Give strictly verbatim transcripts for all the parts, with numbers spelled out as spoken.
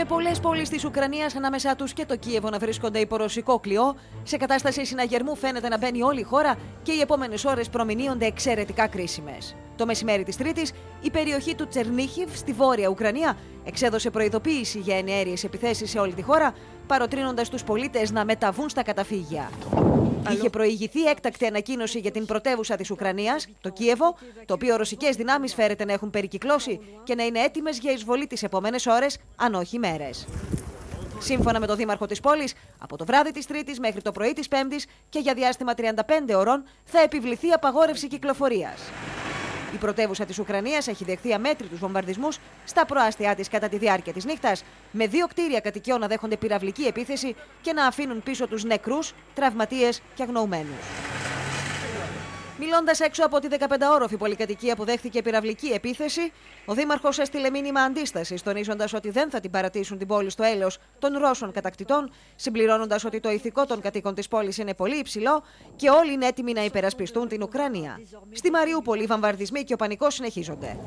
πολλές πόλεις της Ουκρανίας, ανάμεσά τους και το Κίεβο, να βρίσκονται υπό ρωσικό κλειό, σε κατάσταση συναγερμού φαίνεται να μπαίνει όλη η χώρα και οι επόμενες ώρες προμηνύονται εξαιρετικά κρίσιμες. Το μεσημέρι της Τρίτης, η περιοχή του Τσερνίχιβ στη βόρεια Ουκρανία εξέδωσε προειδοποίηση για εναέριες επιθέσεις σε όλη τη χώρα, παροτρύνοντας τους πολίτες να μεταβούν στα καταφύγια. Είχε προηγηθεί έκτακτη ανακοίνωση για την πρωτεύουσα της Ουκρανίας, το Κίεβο, το οποίο ρωσικές δυνάμεις φέρεται να έχουν περικυκλώσει και να είναι έτοιμες για εισβολή τις επόμενες ώρες, αν όχι μέρες. Σύμφωνα με τον δήμαρχο της πόλης, από το βράδυ της Τρίτης μέχρι το πρωί της Πέμπτης και για διάστημα τριάντα πέντε ωρών θα επιβληθεί απαγόρευση κυκλοφορίας. Η πρωτεύουσα της Ουκρανίας έχει δεχθεί αμέτρητους βομβαρδισμούς στα προάστια της κατά τη διάρκεια της νύχτας, με δύο κτίρια κατοικιών να δέχονται πυραυλική επίθεση και να αφήνουν πίσω τους νεκρούς, τραυματίες και αγνοουμένους. Μιλώντας έξω από τη δεκαπενταόροφη πολυκατοικία που δέχθηκε πυραυλική επίθεση, ο δήμαρχος έστειλε μήνυμα αντίστασης, τονίζοντας ότι δεν θα την παρατήσουν την πόλη στο έλεος των Ρώσων κατακτητών, συμπληρώνοντας ότι το ηθικό των κατοίκων της πόλης είναι πολύ υψηλό και όλοι είναι έτοιμοι να υπερασπιστούν την Ουκρανία. Στη Μαριούπολη οι βαμβαρδισμοί και ο πανικός συνεχίζονται.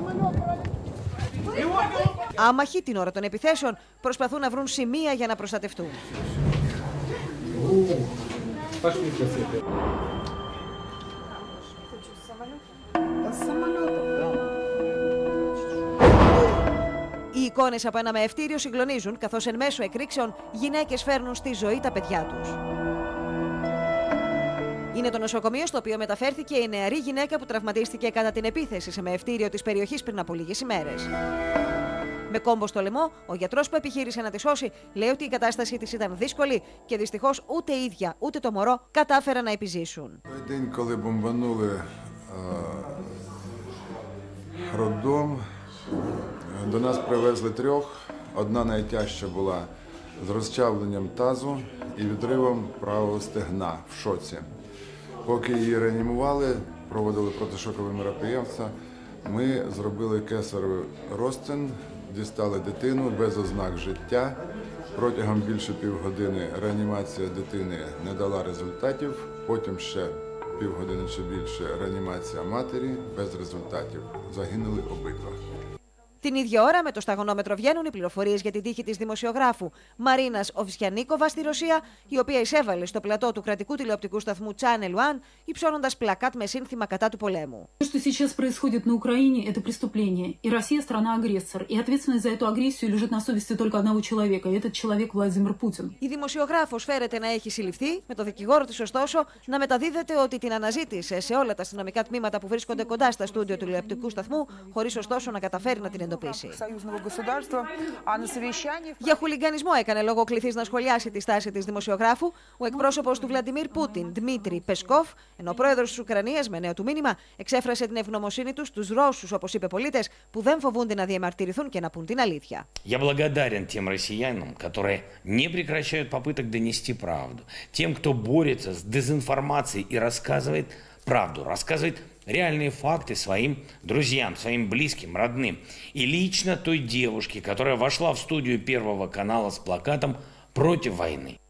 Άμαχοι την ώρα των επιθέσεων προσπαθούν να βρουν σημεία για να προστατευτούν. Οι εικόνες από ένα μεευτήριο συγκλονίζουν, καθώς εν μέσω εκρήξεων γυναίκες φέρνουν στη ζωή τα παιδιά τους. Είναι το νοσοκομείο στο οποίο μεταφέρθηκε η νεαρή γυναίκα που τραυματίστηκε κατά την επίθεση σε μεευτήριο της περιοχής πριν από λίγες ημέρες. Με κόμπο στο λαιμό, ο γιατρός που επιχείρησε να τη σώσει λέει ότι η κατάστασή της ήταν δύσκολη και δυστυχώς ούτε η ίδια ούτε το μωρό κατάφεραν να επιζήσουν. Роддом. До нас привезли трьох. Одна найтяжча була з розчавленням тазу і відривом правого стегна в шоці. Поки її реанімували, проводили протишокові мероприємства, ми зробили кесаревий розтин, дістали дитину без ознак життя. Протягом більше півгодини реанімація дитини не дала результатів, потім ще півгодини чи більше реанімація матері без результатів. Загинули обидва. Την ίδια ώρα, με το σταγονόμετρο βγαίνουν οι πληροφορίες για την τύχη της δημοσιογράφου Μαρίνας Οβσιανίκοβα στη Ρωσία, η οποία εισέβαλε στο πλατό του κρατικού τηλεοπτικού σταθμού Channel One, υψώνοντας πλακάτ με σύνθημα κατά του πολέμου. Το что сейчас происходит на Украине, это преступление. И Россия страна-агрессор. И ответственность за эту агрессию лежит на совести только одного человека. И этот человек Владимир Путин. Η δημοσιογράφος φέρεται να έχει συλληφθεί, με το δικηγόρο της ωστόσο να μεταδίδεται ότι την αναζήτησε σε όλα τα αστυνομικά τμήματα που βρίσκονται κοντά στα στούντιο του τηλεοπτικού σταθμού, χωρίς ωστόσο να καταφέρει να την εντοπίσει. Για χουλιγκανισμό έκανε λόγο κληθής να σχολιάσει τη στάση της δημοσιογράφου ο εκπρόσωπος του Βλαντιμίρ Πούτιν, Δημήτρη Πεσκόφ, ενώ ο πρόεδρος της Ουκρανίας, με νέο του μήνυμα, εξέφρασε την ευγνωμοσύνη του στους Ρώσους, όπως είπε, πολίτες που δεν φοβούνται να διαμαρτυρηθούν και να πούν την αλήθεια. Я благодарен тем россиянам, которые не прекращают попыток донести правду, тем, кто борется с дезинформацией и рассказывает правду, рассказывает реальные факты своим друзьям, своим близким, родным. И лично той девушке, которая вошла в студию Первого канала с плакатом «Против войны».